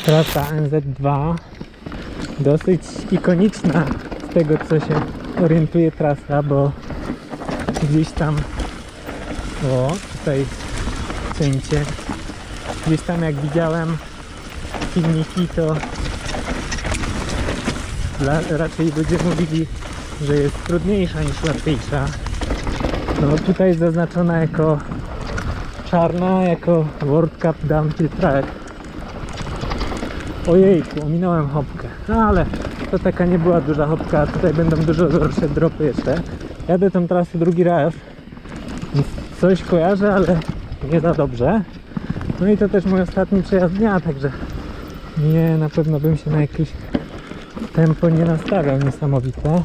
Trasa NZ2, dosyć ikoniczna z tego, co się orientuje trasa, bo gdzieś tam, o tutaj cięcie, gdzieś tam jak widziałem filmiki, to raczej ludzie mówili, że jest trudniejsza niż łatwiejsza. No tutaj jest zaznaczona jako czarna, jako World Cup Downhill Track. Ojejku, ominąłem hopkę, no ale to taka nie była duża hopka, a tutaj będą dużo gorsze dropy jeszcze. Jadę tą trasę drugi raz, więc coś kojarzę, ale nie za dobrze. No i to też mój ostatni przejazd dnia, także nie, na pewno bym się na jakieś tempo nie nastawiał niesamowite.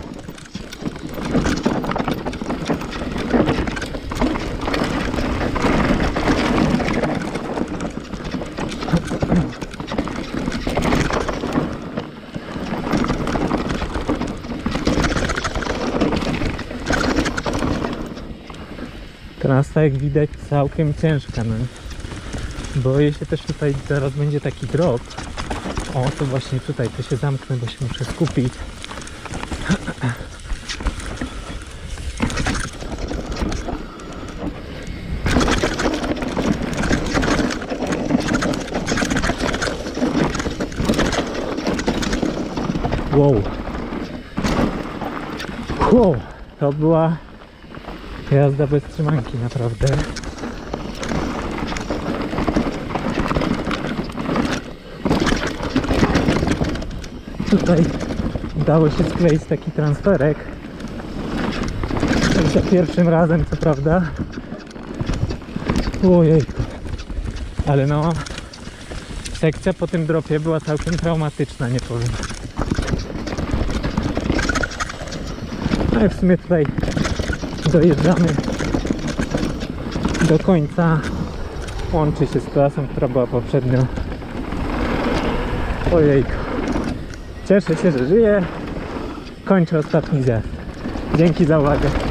Trasa, jak widać, całkiem ciężka, no. Boję się też, tutaj zaraz będzie taki drop. O, to właśnie tutaj, to się zamknę, bo się muszę skupić. Wow. Wow, to była jazda bez trzymanki, naprawdę. Tutaj udało się skleić taki transferek. Za pierwszym razem, co prawda. Ojej. Ale no, sekcja po tym dropie była całkiem traumatyczna, nie powiem. No i w sumie tutaj dojeżdżamy do końca. Łączy się z trasą, która była poprzednio. Ojejku. Cieszę się, że żyję. Kończę ostatni zjazd. Dzięki za uwagę.